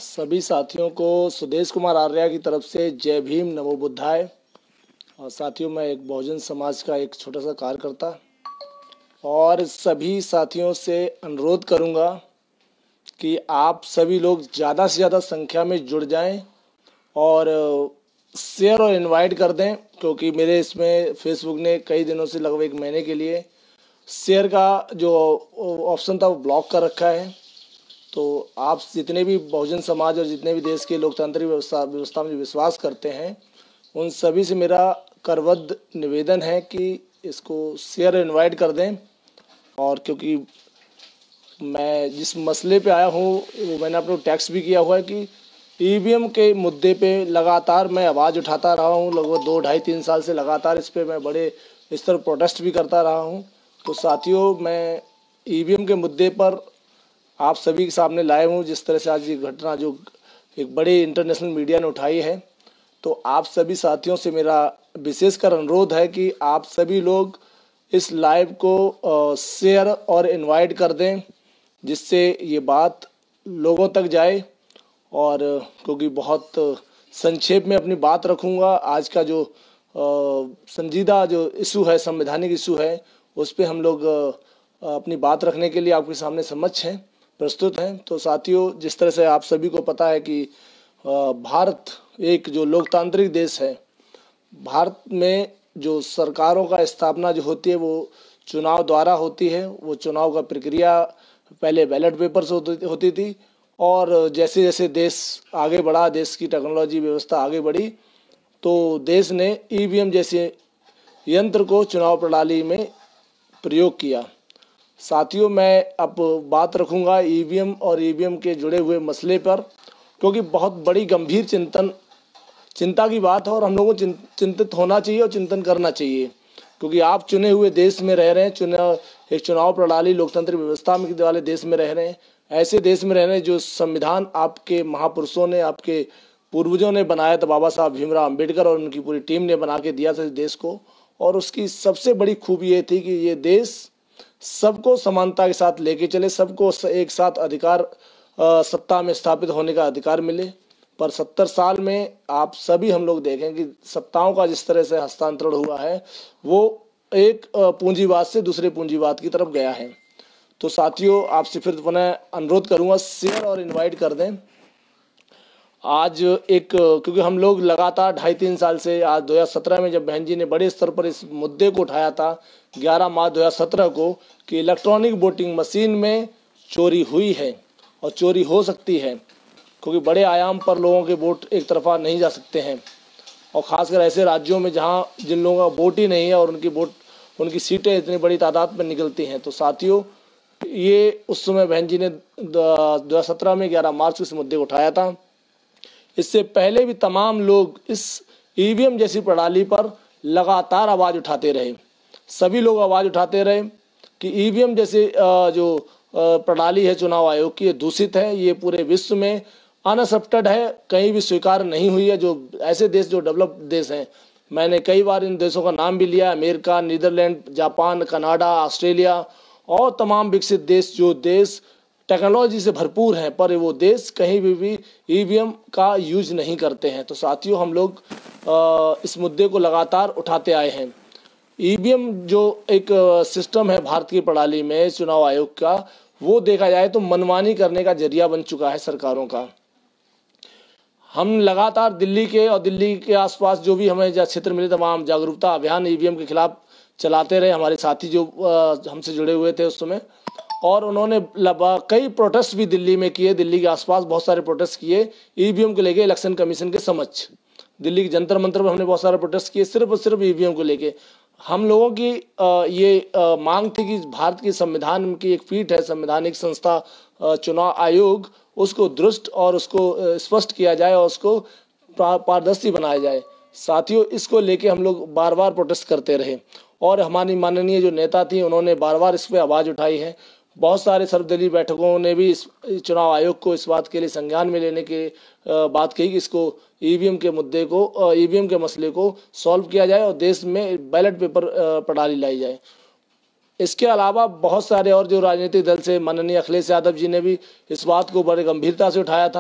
सभी साथियों को सुदेश कुमार आर्या की तरफ से जय भीम नमो बुद्धाय। और साथियों, मैं एक बहुजन समाज का एक छोटा सा कार्यकर्ता और सभी साथियों से अनुरोध करूंगा कि आप सभी लोग ज़्यादा से ज़्यादा संख्या में जुड़ जाएं और शेयर और इनवाइट कर दें, क्योंकि मेरे इसमें फेसबुक ने कई दिनों से लगभग एक महीने के लिए शेयर का जो ऑप्शन था वो ब्लॉक कर रखा है। तो आप जितने भी बहुजन समाज और जितने भी देश के लोकतांत्रिक व्यवस्था में विश्वास करते हैं, उन सभी से मेरा करबद्ध निवेदन है कि इसको शेयर इनवाइट कर दें। और क्योंकि मैं जिस मसले पे आया हूँ वो मैंने अपने टैक्स भी किया हुआ है कि ईवीएम के मुद्दे पे लगातार मैं आवाज़ उठाता रहा हूँ। लगभग 2, 2.5, 3 साल से लगातार इस पे मैं बड़े स्तर पर प्रोटेस्ट भी करता रहा हूँ। तो साथियों, मैं ईवीएम के मुद्दे पर आप सभी के सामने लाए हूँ। जिस तरह से आज ये घटना जो एक बड़े इंटरनेशनल मीडिया ने उठाई है, तो आप सभी साथियों से मेरा विशेषकर अनुरोध है कि आप सभी लोग इस लाइव को शेयर और इनवाइट कर दें, जिससे ये बात लोगों तक जाए। और क्योंकि बहुत संक्षेप में अपनी बात रखूँगा, आज का जो संजीदा जो इशू है, संवैधानिक इशू है, उस पर हम लोग अपनी बात रखने के लिए आपके सामने समक्ष हैं, प्रस्तुत हैं। तो साथियों, जिस तरह से आप सभी को पता है कि भारत एक जो लोकतांत्रिक देश है, भारत में जो सरकारों का स्थापना जो होती है वो चुनाव द्वारा होती है। वो चुनाव का प्रक्रिया पहले बैलेट पेपर से होती थी, और जैसे जैसे देश आगे बढ़ा, देश की टेक्नोलॉजी व्यवस्था आगे बढ़ी, तो देश ने ईवीएम जैसे यंत्र को चुनाव प्रणाली में प्रयोग किया। साथियों, मैं अब बात रखूंगा ईवीएम और ईवीएम के जुड़े हुए मसले पर, क्योंकि बहुत बड़ी गंभीर चिंता की बात है और हम लोगों को चिंतित होना चाहिए और चिंतन करना चाहिए। क्योंकि आप चुने हुए देश में रह रहे हैं, एक चुनाव प्रणाली लोकतंत्र व्यवस्था में वाले देश में रह रहे हैं, ऐसे देश में रह रहे हैं जो संविधान आपके महापुरुषों ने, आपके पूर्वजों ने बनाया था, बाबा साहब भीमराव अम्बेडकर और उनकी पूरी टीम ने बना के दिया था इस देश को। और उसकी सबसे बड़ी खूबी ये थी कि ये देश सबको समानता के साथ लेके चले, सबको एक साथ अधिकार सत्ता में स्थापित होने का अधिकार मिले। पर 70 साल में आप सभी हम लोग देखें कि सत्ताओं का जिस तरह से हस्तांतरण हुआ है, वो एक पूंजीवाद से दूसरे पूंजीवाद की तरफ गया है। तो साथियों, आपसे फिर पुनः अनुरोध करूंगा, शेयर और इनवाइट कर दें। आज क्योंकि हम लोग लगातार 2.5-3 साल से, आज 2017 में जब बहन जी ने बड़े स्तर पर इस मुद्दे को उठाया था 11 मार्च 2017 को, कि इलेक्ट्रॉनिक वोटिंग मशीन में चोरी हुई है और चोरी हो सकती है, क्योंकि बड़े आयाम पर लोगों के वोट एक तरफा नहीं जा सकते हैं, और ख़ासकर ऐसे राज्यों में जहां जिन लोगों का वोट ही नहीं है और उनकी सीटें इतनी बड़ी तादाद में निकलती हैं। तो साथियों, ये उस समय बहन जी ने 2017 में 11 मार्च को इस मुद्दे को उठाया था। इससे पहले भी तमाम लोग इस ईवीएम जैसी प्रणाली पर लगातार आवाज़ उठाते रहे। सभी लोग आवाज़ उठाते रहे कि ईवीएम जैसे जो प्रणाली है चुनाव आयोग की, ये दूषित है, ये पूरे विश्व में अनएक्सेप्टेड है, कहीं भी स्वीकार नहीं हुई है। जो ऐसे देश जो डेवलप देश हैं, मैंने कई बार इन देशों का नाम भी लिया, America, Netherlands, Japan, Canada, Australia और तमाम विकसित देश, जो देश टेक्नोलॉजी से भरपूर हैं, पर वो देश कहीं भी ईवीएम का यूज नहीं करते हैं। तो साथियों, हम लोग इस मुद्दे को लगातार उठाते आए हैं। ईवीएम जो एक सिस्टम है भारत की प्रणाली में चुनाव आयोग का, वो देखा जाए तो मनमानी करने का जरिया बन चुका है सरकारों का। हम लगातार दिल्ली के और दिल्ली के आसपास जो भी हमें क्षेत्र मिले, तमाम जागरूकता अभियान ईवीएम के खिलाफ चलाते रहे। हमारे साथी जो हमसे जुड़े हुए थे उस समय, और उन्होंने कई प्रोटेस्ट भी दिल्ली में किए, दिल्ली के आसपास बहुत सारे प्रोटेस्ट किए ईवीएम को लेके इलेक्शन कमीशन के समक्ष। दिल्ली के जंतर मंतर पर हमने बहुत सारे प्रोटेस्ट किए, सिर्फ और सिर्फ ईवीएम को लेके। हम लोगों की ये मांग थी कि भारत के संविधान की एक पीठ है, संवैधानिक संस्था चुनाव आयोग, उसको दुरुस्त और उसको स्पष्ट किया जाए और उसको पारदर्शी बनाया जाए। साथियों, इसको लेके हम लोग बार बार प्रोटेस्ट करते रहे, और हमारी माननीय जो नेता थी उन्होंने बार बार इस पर आवाज़ उठाई है। बहुत सारे सर्वदलीय बैठकों ने भी इस चुनाव आयोग को इस बात के लिए संज्ञान में लेने की बात कही कि इसको ईवीएम के मुद्दे को, ईवीएम के मसले को सॉल्व किया जाए और देश में बैलेट पेपर प्रणाली लाई जाए। इसके अलावा बहुत सारे और जो राजनीतिक दल से माननीय अखिलेश यादव जी ने भी इस बात को बड़े गंभीरता से उठाया था।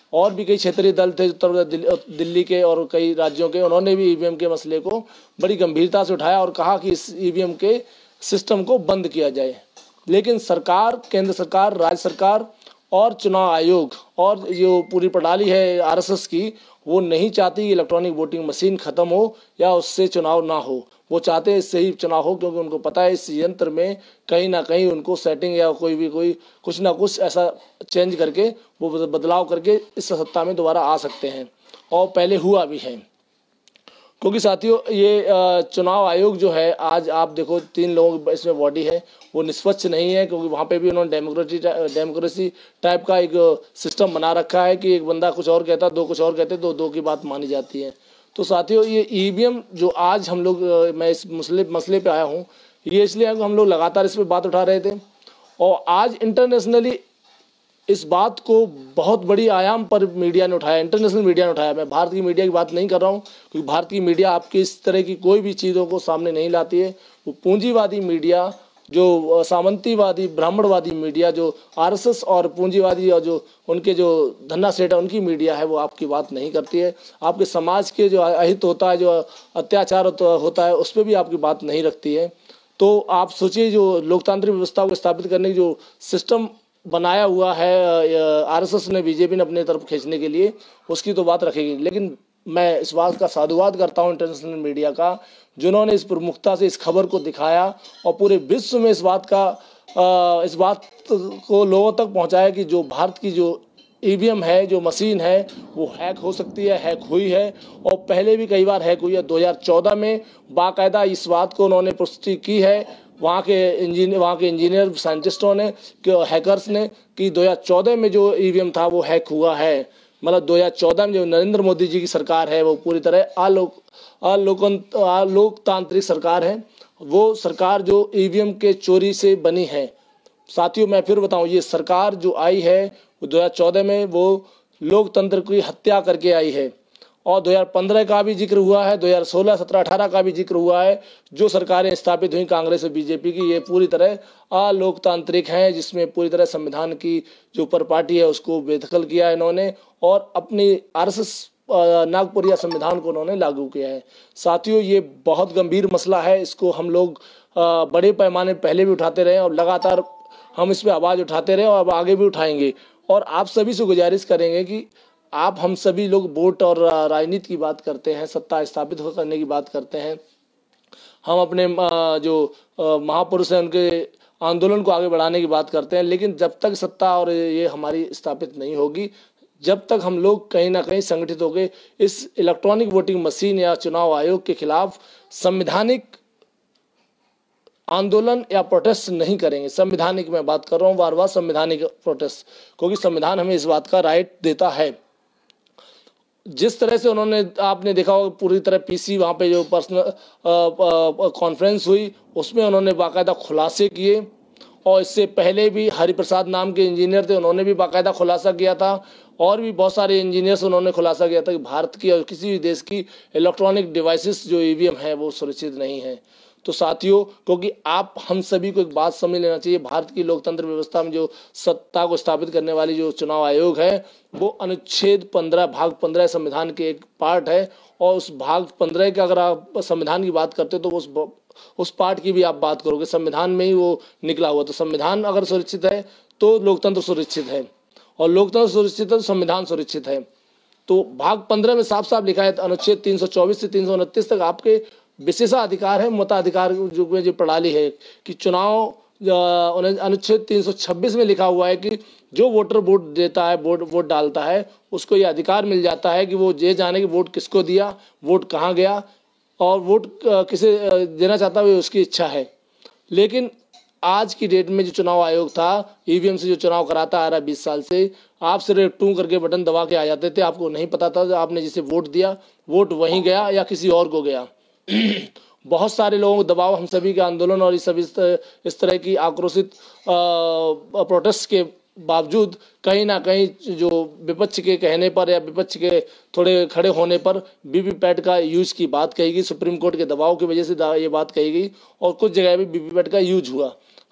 और भी कई क्षेत्रीय दल थे उत्तर दिल्ली के और कई राज्यों के, उन्होंने भी ईवीएम के मसले को बड़ी गंभीरता से उठाया और कहा कि इस ईवीएम के सिस्टम को बंद किया जाए। लेकिन सरकार, केंद्र सरकार, राज्य सरकार और चुनाव आयोग और जो पूरी प्रणाली है आरएसएस की, वो नहीं चाहती कि इलेक्ट्रॉनिक वोटिंग मशीन खत्म हो या उससे चुनाव ना हो। वो चाहते हैं इससे ही चुनाव हो, क्योंकि उनको पता है इस यंत्र में कहीं ना कहीं उनको सेटिंग या कोई कुछ ना कुछ ऐसा चेंज करके, वो बदलाव करके इस सत्ता में दोबारा आ सकते हैं, और पहले हुआ भी है। क्योंकि साथियों ये चुनाव आयोग जो है, आज आप देखो 3 लोग इसमें बॉडी है, वो निष्पक्ष नहीं है, क्योंकि वहाँ पे भी उन्होंने डेमोक्रेसी टाइप का एक सिस्टम बना रखा है कि एक बंदा कुछ और कहता, दो कुछ और कहते, तो दो की बात मानी जाती है। तो साथियों ये ईवीएम जो आज हम लोग, मैं इस मसले पे आया हूँ, ये इसलिए हम लोग लगातार इस पर बात उठा रहे थे, और आज इंटरनेशनली इस बात को बहुत बड़ी आयाम पर मीडिया ने उठाया, इंटरनेशनल मीडिया ने उठाया। मैं भारत की मीडिया की बात नहीं कर रहा हूँ, क्योंकि भारत की मीडिया आपकी इस तरह की कोई भी चीज़ों को सामने नहीं लाती है। वो पूंजीवादी मीडिया, जो सामंतीवादी ब्राह्मणवादी मीडिया, जो आरएसएस और पूंजीवादी और जो उनके जो धन्ना सेठ है उनकी मीडिया है, वो आपकी बात नहीं करती है। आपके समाज के जो अहित होता है, जो अत्याचार होता है, उस पर भी आपकी बात नहीं रखती है। तो आप सोचिए, जो लोकतांत्रिक व्यवस्था को स्थापित करने की जो सिस्टम बनाया हुआ है आरएसएस ने, बीजेपी ने अपने तरफ खींचने के लिए, उसकी तो बात रखेगी। लेकिन मैं इस बात का साधुवाद करता हूं इंटरनेशनल मीडिया का, जिन्होंने इस प्रमुखता से इस खबर को दिखाया और पूरे विश्व में इस बात को लोगों तक पहुंचाया कि जो भारत की जो ईवीएम है, जो मशीन है, वो हैक हो सकती है, हैक हुई है, और पहले भी कई बार हैक हुई है। 2014 में बाकायदा इस बात को उन्होंने पुष्टि की है, वहाँ के इंजीनियर साइंटिस्टों ने, हैकर्स ने, कि 2014 में जो ईवीएम था वो हैक हुआ है। मतलब 2014 में जो नरेंद्र मोदी जी की सरकार है, वो पूरी तरह अलोकतांत्रिक सरकार है। वो सरकार जो ईवीएम के चोरी से बनी है। साथियों मैं फिर बताऊं, ये सरकार जो आई है वो 2014 में वो लोकतंत्र की हत्या करके आई है, और 2015 का भी जिक्र हुआ है, 2016, 17, 18 का भी जिक्र हुआ है। जो सरकारें स्थापित हुई कांग्रेस और बीजेपी की, ये पूरी तरह अलोकतांत्रिक हैं, जिसमें पूरी तरह संविधान की जो ऊपर पार्टी है उसको बेदखल किया है इन्होंने, और अपनी आरएसएस नागपुरिया संविधान को उन्होंने लागू किया है। साथियों ये बहुत गंभीर मसला है, इसको हम लोग बड़े पैमाने पहले भी उठाते रहे, और लगातार हम इस पर आवाज़ उठाते रहे, और अब आगे भी उठाएंगे। और आप सभी से गुजारिश करेंगे कि आप, हम सभी लोग वोट और राजनीति की बात करते हैं, सत्ता स्थापित करने की बात करते हैं, हम अपने जो महापुरुष हैं उनके आंदोलन को आगे बढ़ाने की बात करते हैं। लेकिन जब तक सत्ता और ये हमारी स्थापित नहीं होगी, जब तक हम लोग कहीं ना कहीं संगठित होकर इस इलेक्ट्रॉनिक वोटिंग मशीन या चुनाव आयोग के खिलाफ संवैधानिक आंदोलन या प्रोटेस्ट नहीं करेंगे, संवैधानिक मैं बात कर रहा हूँ बार बार, संवैधानिक प्रोटेस्ट, क्योंकि संविधान हमें इस बात का राइट देता है। जिस तरह से उन्होंने, आपने देखा होगा पूरी तरह पीसी, वहाँ पे जो पर्सनल कॉन्फ्रेंस हुई, उसमें उन्होंने बाकायदा खुलासे किए, और इससे पहले भी हरिप्रसाद नाम के इंजीनियर थे, उन्होंने भी बाकायदा खुलासा किया था, और भी बहुत सारे इंजीनियर्स उन्होंने खुलासा किया था कि भारत की और किसी भी देश की इलेक्ट्रॉनिक डिवाइसेस जो ईवीएम है वो सुरक्षित नहीं है। तो साथियों, क्योंकि आप, हम सभी को एक बात समझ लेना चाहिए, भारत की लोकतंत्र व्यवस्था में जो सत्ता को स्थापित करने वाली जो चुनाव आयोग है, वो अनुच्छेद 15 भाग 15 संविधान के एक पार्ट है, और उस भाग 15 के अगर आप संविधान की बात करते हो तो उस पार्ट की भी आप बात करोगे, संविधान में ही वो निकला हुआ। तो संविधान अगर सुरक्षित है तो लोकतंत्र सुरक्षित है, और लोकतंत्र सुरक्षित है तो संविधान सुरक्षित है। तो भाग 15 में साफ साफ लिखा है, अनुच्छेद 324 से 329 तक आपके विशेषाधिकार है, मताधिकार जो प्रणाली है कि चुनाव, अनुच्छेद 326 में लिखा हुआ है कि जो वोटर वोट देता है, वोट डालता है, उसको ये अधिकार मिल जाता है कि वो ये जाने कि वोट किसको दिया, वोट कहाँ गया, और वोट किसे देना चाहता है, उसकी इच्छा है। लेकिन आज की डेट में जो चुनाव आयोग था, ईवीएम से जो चुनाव कराता आ रहा है 20 साल से, आप सिर्फ टू करके बटन दबा के आ जाते थे, आपको नहीं पता था आपने जिसे वोट दिया वोट वहीं गया या किसी और को गया। बहुत सारे लोगों को दबाव, हम सभी के आंदोलन और इस तरह की आक्रोशित प्रोटेस्ट के बावजूद कहीं ना कहीं जो विपक्ष के कहने पर या विपक्ष के थोड़े खड़े होने पर वीवीपैट का यूज की बात कही गई, सुप्रीम कोर्ट के दबाव की वजह से ये बात कही गई, और कुछ जगह भी वीवीपैट का यूज हुआ।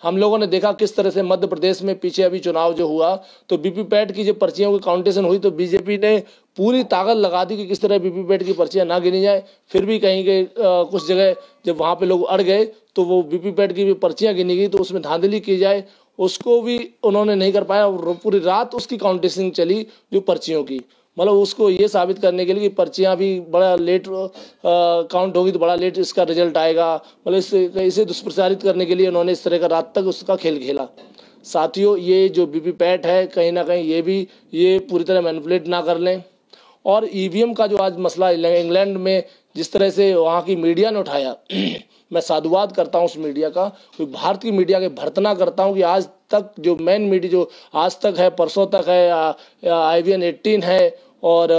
हम लोगों ने देखा किस तरह से मध्य प्रदेश में पीछे अभी चुनाव जो हुआ तो वीवीपैट की जो पर्चियों की काउंटेशन हुई तो बीजेपी ने पूरी ताकत लगा दी कि किस तरह वीवीपैट की पर्चियां ना गिनी जाए। फिर भी कहीं के कुछ जगह जब वहाँ पे लोग अड़ गए तो वो वीवीपैट की भी पर्चियां गिनी गई तो उसमें धांधली की जाए उसको भी उन्होंने नहीं कर पाया और पूरी रात उसकी काउंटेशन चली जो पर्चियों की। मतलब उसको ये साबित करने के लिए कि पर्चियां भी बड़ा लेट काउंट होगी तो बड़ा लेट इसका रिजल्ट आएगा, मतलब इसे दुष्प्रचारित करने के लिए उन्होंने इस तरह का रात तक उसका खेल खेला। साथियों ये जो वीवीपैट है कहीं ना कहीं ये पूरी तरह मैनिपुलेट ना कर लें। और ईवीएम का जो आज मसला इंग्लैंड में जिस तरह से वहाँ की मीडिया ने उठाया मैं साधुवाद करता हूँ उस मीडिया का, कोई भारत की मीडिया के भर्तना करता हूँ कि आज तक जो मेन मीडिया जो आज तक है, परसों तक है, IVN 18 है और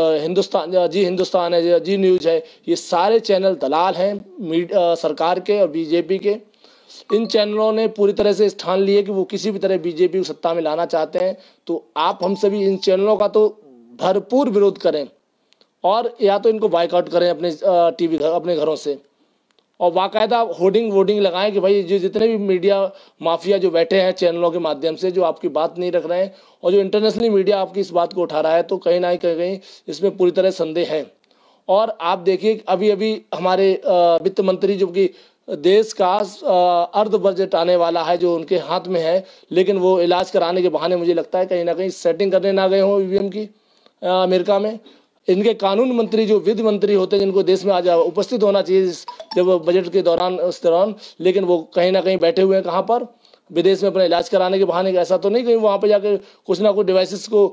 हिंदुस्तान है, जी न्यूज़ है, ये सारे चैनल दलाल हैं सरकार के और बीजेपी के। इन चैनलों ने पूरी तरह से ठान लिए कि वो किसी भी तरह बीजेपी को सत्ता में लाना चाहते हैं। तो आप हम सभी इन चैनलों का तो भरपूर विरोध करें और या तो इनको बायकॉट करें अपने टीवी अपने घरों से और बाकायदा होर्डिंग लगाएं कि भाई जो जितने भी मीडिया माफिया जो बैठे हैं चैनलों के माध्यम से जो आपकी बात नहीं रख रहे हैं और जो इंटरनेशनली मीडिया आपकी इस बात को उठा रहा है तो कहीं ना कहीं इसमें पूरी तरह संदेह है। और आप देखिए अभी हमारे वित्त मंत्री जो कि देश का अर्ध बजट आने वाला है जो उनके हाथ में है, लेकिन वो इलाज कराने के बहाने मुझे लगता है कहीं ना कहीं सेटिंग करने ना गए हों ईवीएम की अमेरिका में। इनके कानून मंत्री जो विधि मंत्री होते हैं जिनको देश में आज उपस्थित होना चाहिए जब बजट के दौरान उस दौरान, लेकिन वो कहीं ना कहीं बैठे हुए हैं कहाँ पर, विदेश में अपना इलाज कराने के बहाने। ऐसा तो नहीं कहीं वहाँ पे जाकर कुछ ना कुछ डिवाइसेस को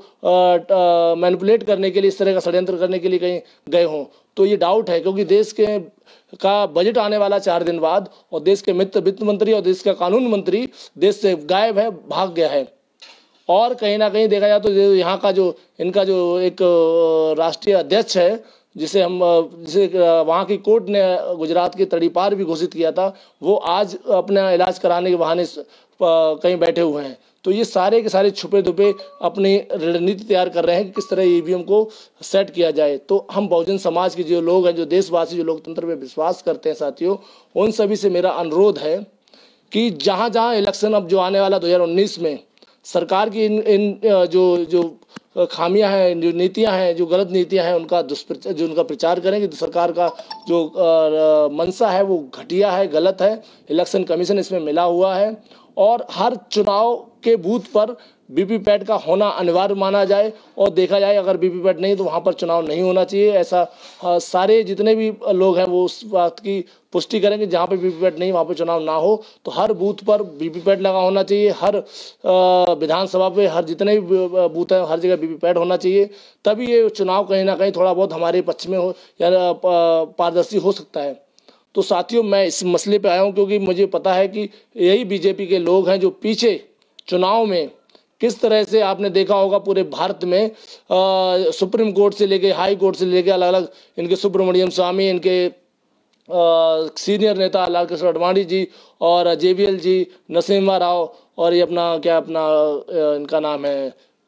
मैनिपुलेट करने के लिए इस तरह का षड्यंत्र करने के लिए कहीं गए हों। तो ये डाउट है क्योंकि देश के का बजट आने वाला 4 दिन बाद और देश के वित्त मंत्री और देश का कानून मंत्री देश से गायब है, भाग गया है। और कहीं ना कहीं देखा जाए तो यहाँ का जो इनका जो एक राष्ट्रीय अध्यक्ष है जिसे वहाँ की कोर्ट ने गुजरात के तड़ीपार भी घोषित किया था, वो आज अपना इलाज कराने के बहाने कहीं बैठे हुए हैं। तो ये सारे के सारे छुपे दुपे अपनी रणनीति तैयार कर रहे हैं कि किस तरह ईवीएम को सेट किया जाए। तो हम बहुजन समाज के जो लोग हैं, जो देशवासी, जो लोकतंत्र में विश्वास करते हैं साथियों, उन सभी से मेरा अनुरोध है कि जहाँ जहाँ इलेक्शन अब जो आने वाला 2019 में सरकार की इन जो खामियां हैं, जो नीतियां हैं, जो गलत नीतियां हैं, उनका प्रचार करें कि सरकार का जो मंशा है वो घटिया है, गलत है, इलेक्शन कमीशन इसमें मिला हुआ है और हर चुनाव के बूथ पर वीवीपैट का होना अनिवार्य माना जाए और देखा जाए अगर वीवीपैट नहीं तो वहाँ पर चुनाव नहीं होना चाहिए। ऐसा सारे जितने भी लोग हैं वो उस बात की पुष्टि करेंगे जहाँ पे वीवीपैट नहीं वहाँ पे चुनाव ना हो। तो हर बूथ पर वीवीपैट लगा होना चाहिए, हर विधानसभा पे हर जितने भी बूथ हैं हर जगह वीवीपैट होना चाहिए, तभी ये चुनाव कहीं ना कहीं थोड़ा बहुत हमारे पक्ष में हो या पारदर्शी हो सकता है। तो साथियों मैं इस मसले पे आया हूँ क्योंकि मुझे पता है कि यही बीजेपी के लोग हैं जो पीछे चुनाव में किस तरह से आपने देखा होगा पूरे भारत में सुप्रीम कोर्ट से लेके हाई कोर्ट से लेके अलग अलग इनके सुब्रमण्यम स्वामी, इनके सीनियर नेता लाल कृष्ण आडवाणी जी और JVL जी, नरसिम्हा राव और ये इनका नाम है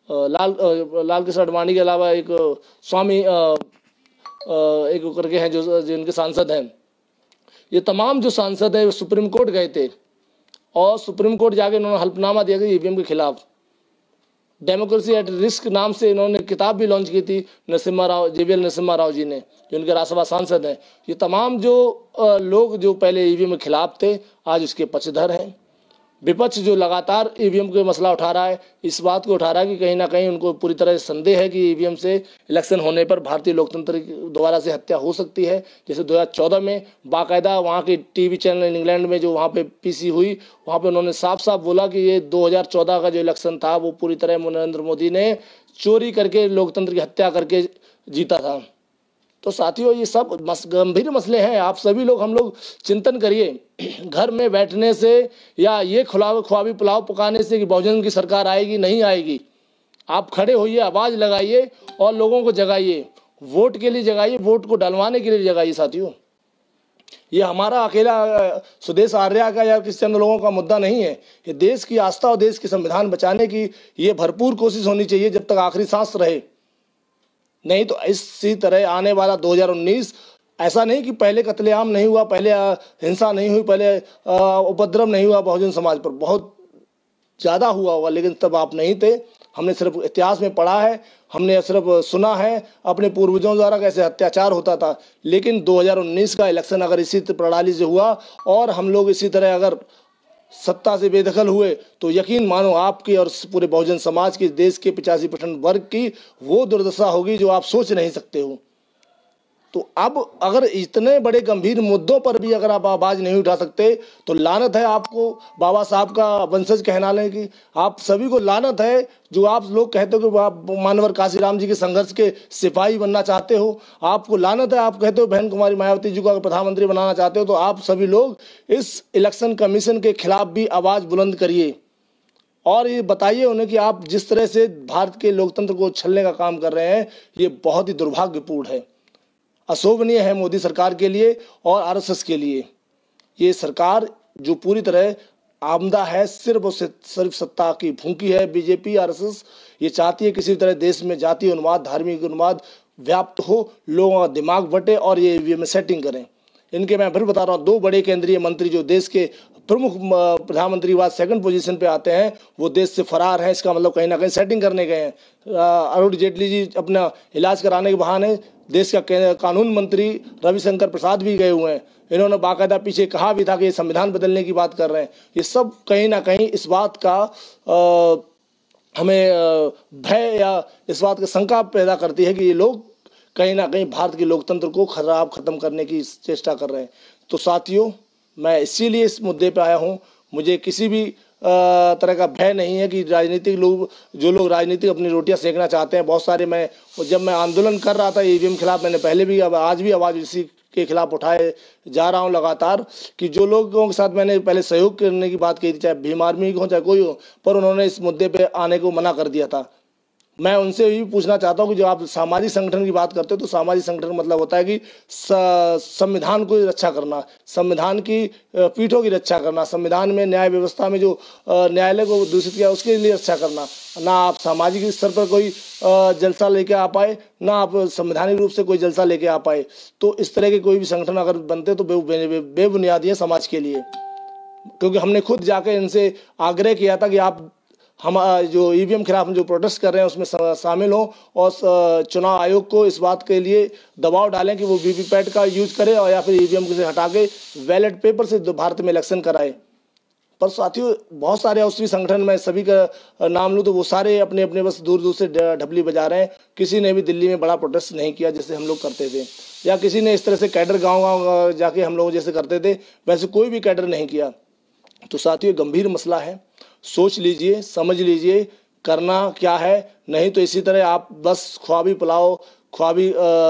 लाल कृष्ण आडवाणी के अलावा एक स्वामी एक करके हैं जो इनके सांसद हैं। ये तमाम जो सांसद हैं सुप्रीम कोर्ट गए थे और सुप्रीम कोर्ट जाके इन्होंने हल्फनामा दिया कि ईवीएम के खिलाफ। डेमोक्रेसी एट रिस्क नाम से इन्होंने किताब भी लॉन्च की थी JVL नरसिम्हा राव जी ने, जो इनके राज्यसभा सांसद हैं। ये तमाम जो लोग जो पहले ईवीएम के खिलाफ थे आज उसके पक्षधर हैं। विपक्ष जो लगातार ईवीएम के मसला उठा रहा है, इस बात को उठा रहा है कि कहीं ना कहीं उनको पूरी तरह से संदेह है कि ईवीएम से इलेक्शन होने पर भारतीय लोकतंत्र की दोबारा से हत्या हो सकती है। जैसे 2014 में बाकायदा वहाँ के टीवी चैनल इंग्लैंड में जो वहाँ पे पीसी हुई, वहाँ पे उन्होंने साफ साफ बोला कि ये 2014 का जो इलेक्शन था वो पूरी तरह नरेंद्र मोदी ने चोरी करके लोकतंत्र की हत्या करके जीता था। तो साथियों ये सब गंभीर मसले हैं। आप सभी लोग हम लोग चिंतन करिए। घर में बैठने से या ये ख्वाबी पुलाव पकाने से कि बहुजन की सरकार आएगी नहीं आएगी, आप खड़े होइए, आवाज़ लगाइए और लोगों को जगाइए। वोट के लिए जगाइए, वोट को डलवाने के लिए जगाइए। साथियों ये हमारा अकेला सुदेश आर्या का या किसी चंद लोगों का मुद्दा नहीं है। ये देश की आस्था और देश की संविधान बचाने की ये भरपूर कोशिश होनी चाहिए जब तक आखिरी सांस रहे। नहीं तो इसी तरह आने वाला 2019 ऐसा नहीं कि पहले कत्लेआम नहीं हुआ, पहले हिंसा नहीं हुई, पहले उपद्रव नहीं हुआ बहुजन समाज पर, बहुत ज़्यादा हुआ होगा, लेकिन तब आप नहीं थे। हमने सिर्फ इतिहास में पढ़ा है, हमने सिर्फ सुना है अपने पूर्वजों द्वारा कैसे अत्याचार होता था। लेकिन 2019 का इलेक्शन अगर इसी प्रणाली से हुआ और हम लोग इसी तरह अगर सत्ता से बेदखल हुए तो यकीन मानो आपकी और पूरे बहुजन समाज की, देश के 85% वर्ग की वो दुर्दशा होगी जो आप सोच नहीं सकते हो। तो अब अगर इतने बड़े गंभीर मुद्दों पर भी अगर आप आवाज नहीं उठा सकते तो लानत है आपको बाबा साहब का वंशज कहलाने की। आप सभी को लानत है जो आप लोग कहते हो कि आप मानवर काशीराम जी के संघर्ष के सिपाही बनना चाहते हो। आपको लानत है, आप कहते हो बहन कुमारी मायावती जी को अगर प्रधानमंत्री बनाना चाहते हो तो आप सभी लोग इस इलेक्शन कमीशन के खिलाफ भी आवाज बुलंद करिए और ये बताइए उन्हें कि आप जिस तरह से भारत के लोकतंत्र को छलने का काम कर रहे हैं ये बहुत ही दुर्भाग्यपूर्ण है, अशोभनीय है मोदी सरकार के लिए और आरएसएस के लिए। ये सरकार जो पूरी तरह आमदा है, सिर्फ और सिर्फ सत्ता की भूखी है। बीजेपी आरएसएस ये चाहती है किसी तरह देश में जातीय उन्माद, धार्मिक उन्माद व्याप्त हो, लोगों का दिमाग बटे और ये ईवीएम में सेटिंग करें। इनके मैं फिर बता रहा हूँ, 2 बड़े केंद्रीय मंत्री जो देश के प्रमुख प्रधानमंत्री बाद 2nd पोजीशन पे आते हैं वो देश से फरार हैं। इसका मतलब कहीं ना कहीं सेटिंग करने गए हैं। अरुण जेटली जी अपना इलाज कराने के बहाने देश का कानून मंत्री रविशंकर प्रसाद भी गए हुए हैं। इन्होंने बाकायदा पीछे कहा भी था कि ये संविधान बदलने की बात कर रहे हैं। ये सब कहीं ना कहीं इस बात का हमें भय या इस बात का शंका पैदा करती है कि ये लोग कहीं ना कहीं भारत के लोकतंत्र को खत्म करने की चेष्टा कर रहे हैं। तो साथियों, मैं इसीलिए इस मुद्दे पे आया हूँ। मुझे किसी भी तरह का भय नहीं है कि राजनीतिक लोग, जो लोग राजनीतिक अपनी रोटियां सेकना चाहते हैं, बहुत सारे, जब मैं आंदोलन कर रहा था ईवीएम खिलाफ, मैंने पहले भी, अब आज भी आवाज़ इसी के खिलाफ उठाए जा रहा हूं लगातार, कि जो लोगों के साथ मैंने पहले सहयोग करने की बात कही थी, चाहे भीम आर्मी हो चाहे कोई हो, पर उन्होंने इस मुद्दे पे आने को मना कर दिया था। मैं उनसे भी पूछना चाहता हूं कि जो आप सामाजिक संगठन की बात करते हो तो सामाजिक संगठन मतलब होता है कि संविधान को रक्षा करना, संविधान की पीठों की रक्षा करना, संविधान में न्याय व्यवस्था में जो न्यायालय को दूषित किया उसके लिए रक्षा करना। ना आप सामाजिक स्तर पर कोई जलसा लेके आ पाए, ना आप संवैधानिक रूप से कोई जलसा लेके आ पाए। तो इस तरह के कोई भी संगठन अगर बनते तो बेबुनियादी है समाज के लिए, क्योंकि हमने खुद जाकर इनसे आग्रह किया था कि आप हम जो ईवीएम खिलाफ जो प्रोटेस्ट कर रहे हैं उसमें शामिल हो और चुनाव आयोग को इस बात के लिए दबाव डालें कि वो वीवीपैट का यूज करे और या फिर ईवीएम से हटा के बैलेट पेपर से भारत में इलेक्शन कराए। पर साथियों, बहुत सारे औषधि संगठन, मैं सभी का नाम लूँ तो वो सारे अपने अपने बस दूर दूर से ढपली बजा रहे हैं। किसी ने भी दिल्ली में बड़ा प्रोटेस्ट नहीं किया जैसे हम लोग करते थे, या किसी ने इस तरह से कैडर गाँव जाके हम लोग जैसे करते थे वैसे कोई भी कैडर नहीं किया। तो साथियों, गंभीर मसला है, सोच लीजिए, समझ लीजिए करना क्या है। नहीं तो इसी तरह आप बस ख्वाबी पुलाव, ख्वाबी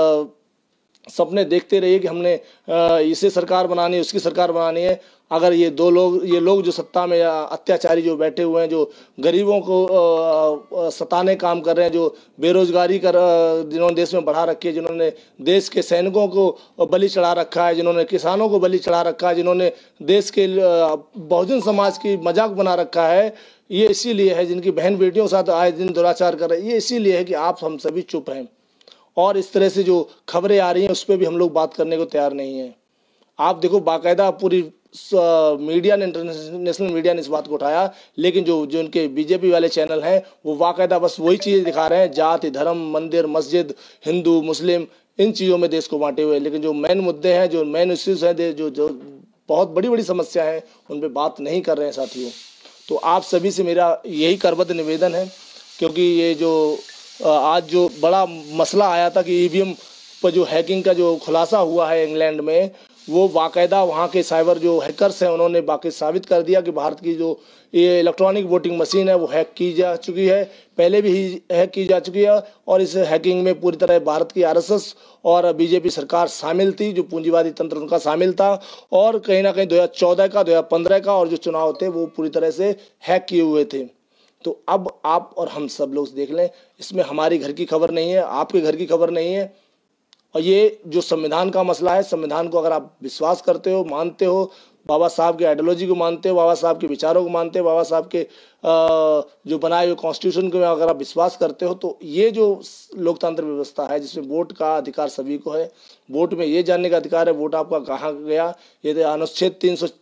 सपने देखते रहिए कि हमने इसे सरकार बनानी है, उसकी सरकार बनानी है। अगर ये लोग जो सत्ता में अत्याचारी जो बैठे हुए हैं, जो गरीबों को सताने काम कर रहे हैं, जो बेरोजगारी जिन्होंने देश में बढ़ा रखी है, जिन्होंने देश के सैनिकों को बलि चढ़ा रखा है, जिन्होंने किसानों को बलि चढ़ा रखा है, जिन्होंने देश के बहुजन समाज की मजाक बना रखा है, ये इसीलिए है, जिनकी बहन बेटियों के साथ आए दिन दुराचार कर रहे हैं, ये इसीलिए है कि आप हम सभी चुप हैं। और इस तरह से जो खबरें आ रही हैं उस पर भी हम लोग बात करने को तैयार नहीं हैं। आप देखो, बाकायदा पूरी मीडिया ने, इंटरनेशनल मीडिया ने इस बात को उठाया, लेकिन जो उनके बीजेपी वाले चैनल हैं वो बाकायदा बस वही चीज़ें दिखा रहे हैं, जाति, धर्म, मंदिर, मस्जिद, हिंदू, मुस्लिम, इन चीज़ों में देश को बांटे हुए। लेकिन जो मेन मुद्दे हैं, जो मेन इश्यूज हैं, जो बहुत बड़ी बड़ी समस्या है, उन पर बात नहीं कर रहे हैं साथियों। तो आप सभी से मेरा यही करबद्ध निवेदन है, क्योंकि ये जो आज जो बड़ा मसला आया था कि ईवीएम पर जो हैकिंग का जो खुलासा हुआ है इंग्लैंड में, वो बाकायदा वहाँ के साइबर जो हैकर्स हैं उन्होंने बाकी साबित कर दिया कि भारत की जो ये इलेक्ट्रॉनिक वोटिंग मशीन है वो हैक की जा चुकी है, पहले भी हैक की जा चुकी है। और इस हैकिंग में पूरी तरह भारत की आरएसएस और बीजेपी सरकार शामिल थी, जो पूंजीवादी तंत्र उनका शामिल था। और कहीं ना कहीं 2014 का, 2015 का और जो चुनाव थे वो पूरी तरह से हैक किए हुए थे। तो अब आप और हम सब लोग देख लें, इसमें हमारी घर की खबर नहीं है, आपके घर की खबर नहीं है। और ये जो संविधान का मसला है, संविधान को अगर आप विश्वास करते हो, मानते हो, बाबा साहब के आइडियोलॉजी को मानते हो, बाबा साहब के विचारों को मानते हो, बाबा साहब के जो बनाए हुए कॉन्स्टिट्यूशन को अगर आप विश्वास करते हो, तो ये जो लोकतंत्र व्यवस्था है जिसमें वोट का अधिकार सभी को है, वोट में ये जानने का अधिकार है वोट आपका कहाँ गया, ये अनुच्छेद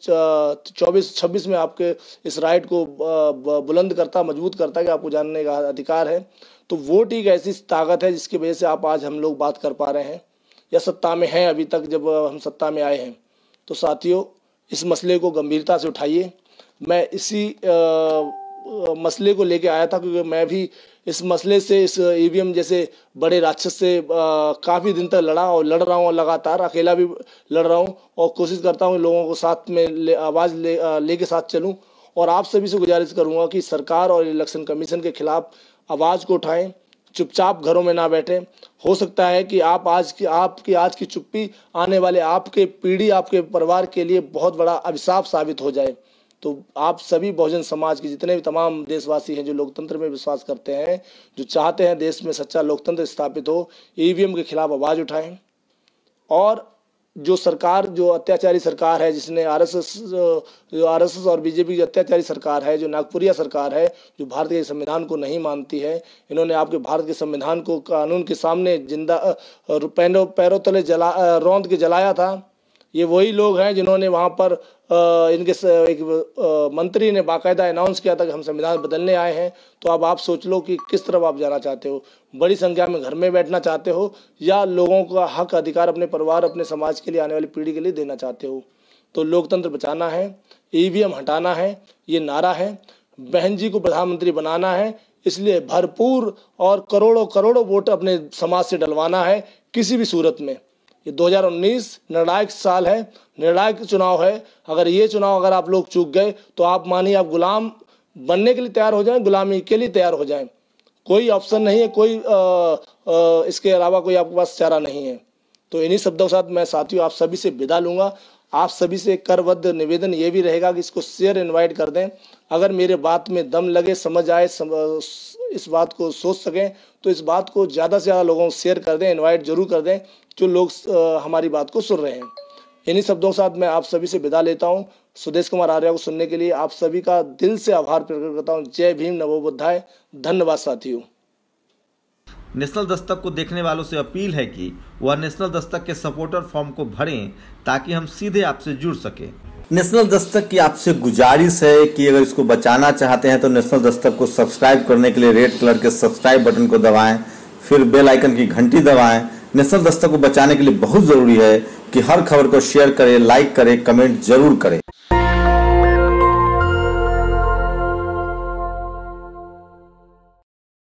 324-26 में आपके इस राइट को बुलंद करता, मजबूत करता है कि आपको जानने का अधिकार है। तो वोट एक ऐसी ताकत है जिसकी वजह से आज हम लोग बात कर पा रहे हैं या सत्ता में हैं। अभी तक जब हम सत्ता में आए हैं तो साथियों, इस मसले को गंभीरता से उठाइए। मैं इसी मसले को लेके आया था क्योंकि मैं भी इस मसले से, इस ईवीएम जैसे बड़े राक्षस से काफ़ी दिन तक लड़ा और लड़ रहा हूँ, लगातार अकेला भी लड़ रहा हूँ और कोशिश करता हूँ लोगों को साथ में आवाज़ लेके साथ चलूँ। और आप सभी से गुजारिश करूँगा कि सरकार और इलेक्शन कमीशन के खिलाफ आवाज़ को उठाएं, चुपचाप घरों में ना बैठें। हो सकता है कि आपकी आज की चुप्पी आने वाले आपके पीढ़ी, आपके परिवार के लिए बहुत बड़ा अभिशाप साबित हो जाए। तो आप सभी बहुजन समाज के जितने भी तमाम देशवासी हैं जो लोकतंत्र में विश्वास करते हैं, जो चाहते हैं देश में सच्चा लोकतंत्र स्थापित हो, ईवीएम के खिलाफ आवाज़ उठाएं। और जो सरकार, जो अत्याचारी सरकार है, जिसने आरएसएस और बीजेपी की अत्याचारी सरकार है, जो नागपुरिया सरकार है, जो भारत के संविधान को नहीं मानती है, इन्होंने आपके भारत के संविधान को कानून के सामने जिंदा पैरों तले रौंद के जलाया था। ये वही लोग हैं जिन्होंने वहाँ पर इनके एक मंत्री ने बाकायदा अनाउंस किया था कि हम संविधान बदलने आए हैं। तो अब आप सोच लो कि किस तरफ आप जाना चाहते हो, बड़ी संख्या में घर में बैठना चाहते हो या लोगों का हक अधिकार अपने परिवार, अपने समाज के लिए, आने वाली पीढ़ी के लिए देना चाहते हो। तो लोकतंत्र बचाना है, ईवीएम हटाना है, ये नारा है। बहन जी को प्रधानमंत्री बनाना है, इसलिए भरपूर और करोड़ों करोड़ों वोट अपने समाज से डलवाना है किसी भी सूरत में। ये 2019 निर्णायक साल है, निर्णायक चुनाव है। अगर ये चुनाव अगर आप लोग चूक गए तो आप मानिए आप गुलाम बनने के लिए तैयार हो जाएं, गुलामी के लिए तैयार हो जाएं। कोई ऑप्शन नहीं है, कोई इसके अलावा कोई आपके पास चारा नहीं है। तो इन्हीं शब्दों के साथ मैं साथियों आप सभी से विदा लूँगा। आप सभी से करबद्ध निवेदन ये भी रहेगा कि इसको शेयर इनवाइट कर दें। अगर मेरे बात में दम लगे, समझ आए, इस बात को सोच सकें तो इस बात को ज़्यादा से ज़्यादा लोगों को शेयर कर दें, इनवाइट जरूर कर दें जो लोग हमारी बात को सुन रहे हैं। इन्हीं शब्दों के साथ मैं आप सभी से विदा लेता हूं। सुदेश कुमार आर्या को सुनने के लिए आप सभी का दिल से आभार प्रकट करता हूं। जय भीम, नमो बुद्धाय। धन्यवाद साथियों। नेशनल दस्तक को देखने वालों से अपील है कि वह नेशनल दस्तक के सपोर्टर फॉर्म को भरें ताकि हम सीधे आपसे जुड़ सके। नेशनल दस्तक की आपसे गुजारिश है कि अगर इसको बचाना चाहते हैं तो नेशनल दस्तक को सब्सक्राइब करने के लिए रेड कलर के सब्सक्राइब बटन को दबाएं, फिर बेल आइकन की घंटी दबाएं। नेशनल दस्तक को बचाने के लिए बहुत जरूरी है कि हर खबर को शेयर करें, लाइक करें, कमेंट जरूर करें।